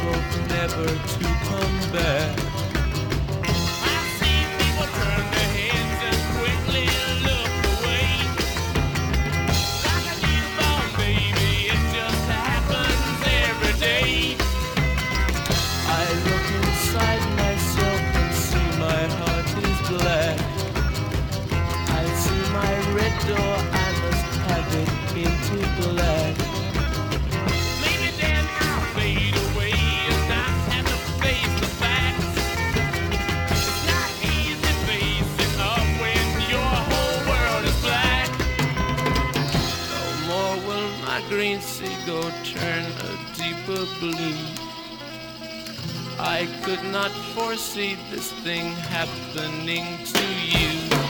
hope never to come back. I see people turn their heads and quickly look away. Like a newborn baby, it just happens every day. I look inside myself and see my heart is black. I see my red door, I must have it into black. Maybe then I'll fade away and not have to face the facts. It's not easy facing up when your whole world is black. No more will my green seagull turn a deeper blue. I could not foresee this thing happening to you.